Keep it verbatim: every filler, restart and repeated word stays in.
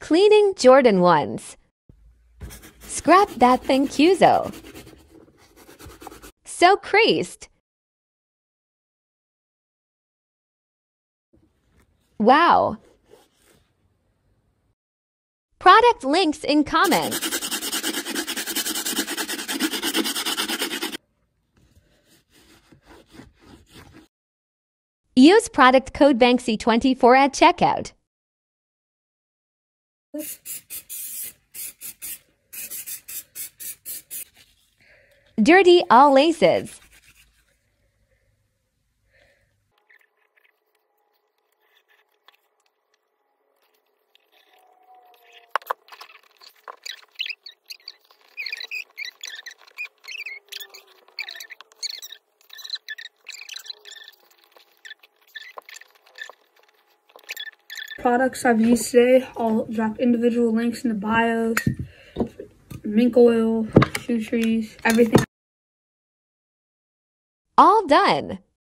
Cleaning Jordan ones. Scrap that thing, Cuzo. So creased. Wow. Product links in comments. Use product code Banksy twenty-four at checkout. Dirty all laces. Products I've used today, I'll drop individual links in the bios. Mink Oil, shoe trees, everything. All done.